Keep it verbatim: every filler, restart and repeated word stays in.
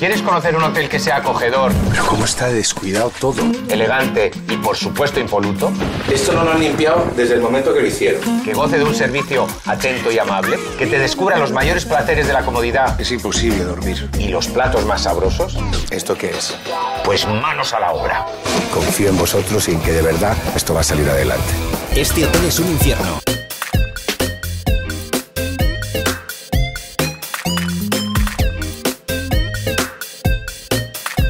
¿Quieres conocer un hotel que sea acogedor? Pero cómo está descuidado todo. Elegante y, por supuesto, impoluto. Esto no lo han limpiado desde el momento que lo hicieron. Que goce de un servicio atento y amable. Que te descubra los mayores placeres de la comodidad. Es imposible dormir. ¿Y los platos más sabrosos? ¿Esto qué es? Pues manos a la obra. Confío en vosotros y en que de verdad esto va a salir adelante. Este hotel es un infierno.